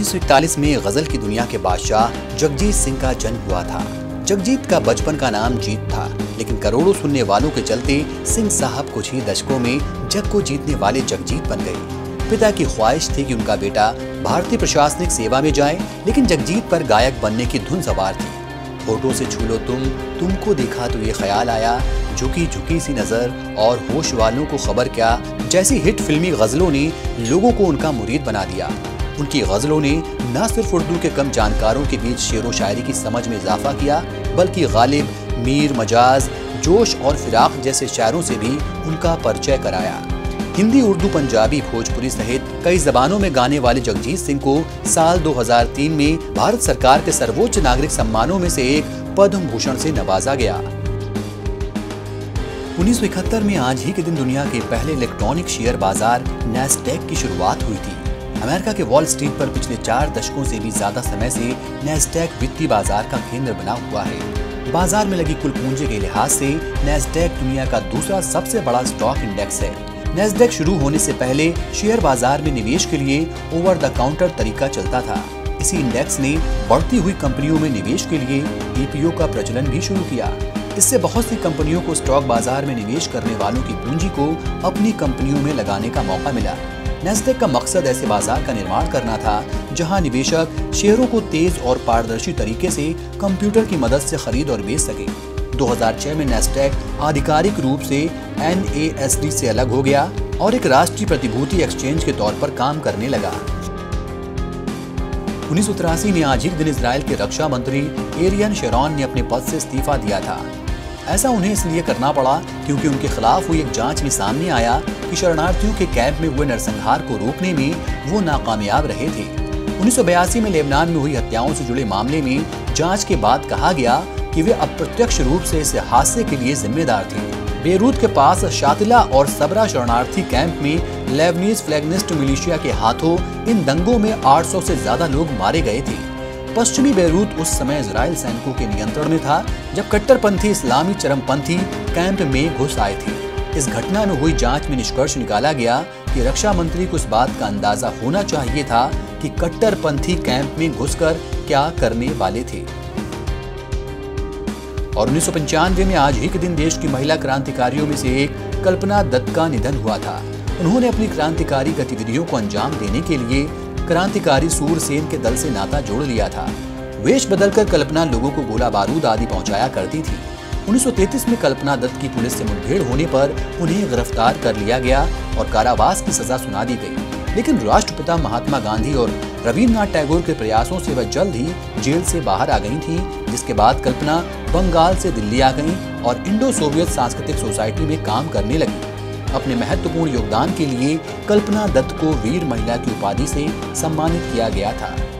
1941 में गजल की दुनिया के बादशाह जगजीत सिंह का जन्म हुआ था। जगजीत का बचपन का नाम जीत था, लेकिन करोड़ों सुनने वालों के चलते सिंह साहब कुछ ही दशकों में जग को जीतने वाले जगजीत बन गए। पिता की ख्वाहिश थी कि उनका बेटा भारतीय प्रशासनिक सेवा में जाए, लेकिन जगजीत पर गायक बनने की धुन सवार थी। होठों से छू लो तुमको देखा तो ये ख्याल आया, झुकी झुकी सी नजर और होश वालों को खबर क्या जैसी हिट फिल्मी गजलों ने लोगों को उनका मुरीद बना दिया। उनकी गजलों ने न सिर्फ उर्दू के कम जानकारों के बीच शेर व शायरी की समझ में इजाफा किया, बल्कि गालिब, मीर, मजाज, जोश और फिराक जैसे शायरों से भी उनका परिचय कराया। हिंदी, उर्दू, पंजाबी, भोजपुरी सहित कई जबानों में गाने वाले जगजीत सिंह को साल 2003 में भारत सरकार के सर्वोच्च नागरिक सम्मानों में से एक पद्म भूषण से नवाजा गया। 1971 में आज ही के दिन दुनिया के पहले इलेक्ट्रॉनिक शेयर बाजार नैस्डैक की शुरुआत हुई थी। अमेरिका के वॉल स्ट्रीट पर पिछले 4 दशकों से भी ज्यादा समय से नैस्डैक वित्तीय बाजार का केंद्र बना हुआ है। बाजार में लगी कुल पूंजी के लिहाज से नैस्डैक दुनिया का दूसरा सबसे बड़ा स्टॉक इंडेक्स है। नैस्डैक शुरू होने से पहले शेयर बाजार में निवेश के लिए ओवर द काउंटर तरीका चलता था। इसी इंडेक्स ने बढ़ती हुई कंपनियों में निवेश के लिए ईपीओ का प्रचलन भी शुरू किया। इससे बहुत सी कंपनियों को स्टॉक बाजार में निवेश करने वालों की पूंजी को अपनी कंपनियों में लगाने का मौका मिला। नैस्डैक का मकसद ऐसे बाजार का निर्माण करना था जहां निवेशक शेयरों को तेज और पारदर्शी तरीके से कंप्यूटर की मदद से खरीद और बेच सके। 2006 में नैस्डैक आधिकारिक रूप से NASD से अलग हो गया और एक राष्ट्रीय प्रतिभूति एक्सचेंज के तौर पर काम करने लगा। 1983 में आज ही दिन इजराइल के रक्षा मंत्री एरियन शेरॉन ने अपने पद से इस्तीफा दिया था। ऐसा उन्हें इसलिए करना पड़ा क्योंकि उनके खिलाफ हुई एक जांच में सामने आया कि शरणार्थियों के कैंप में हुए नरसंहार को रोकने में वो नाकामयाब रहे थे। 1982 में लेबनान में हुई हत्याओं से जुड़े मामले में जांच के बाद कहा गया कि वे अप्रत्यक्ष रूप से इस हादसे के लिए जिम्मेदार थे। बेरूत के पास शातिला और सबरा शरणार्थी कैंप में लेबनीज फ्लैगनिस्ट मिलिशिया के हाथों इन दंगों में 800 से ज्यादा लोग मारे गए थे। पश्चिमी बेरूत उस समय इजराइल सैनिकों के नियंत्रण में था जब कट्टरपंथी इस्लामी चरमपंथी कैंप में घुस आए थे। इस घटना में हुई जांच में निष्कर्ष निकाला गया कि रक्षा मंत्री को इस बात का अंदाजा होना चाहिए था कि कट्टरपंथी कैंप में घुसकर क्या करने वाले थे। और 1995 में आज ही के दिन देश की महिला क्रांतिकारियों में से एक कल्पना दत्त का निधन हुआ था। उन्होंने अपनी क्रांतिकारी गतिविधियों को अंजाम देने के लिए क्रांतिकारी सूरसेन के दल से नाता जोड़ लिया था। वेश बदलकर कल्पना लोगों को गोला बारूद आदि पहुंचाया करती थी। 1933 में कल्पना दत्त की पुलिस से मुठभेड़ होने पर उन्हें गिरफ्तार कर लिया गया और कारावास की सजा सुना दी गई, लेकिन राष्ट्रपिता महात्मा गांधी और रविन्द्रनाथ टैगोर के प्रयासों से वह जल्द ही जेल से बाहर आ गई थी, जिसके बाद कल्पना बंगाल से दिल्ली आ गई और इंडो सोवियत सांस्कृतिक सोसाइटी में काम करने लगी। अपने महत्वपूर्ण योगदान के लिए कल्पना दत्त को वीर महिला की उपाधि से सम्मानित किया गया था।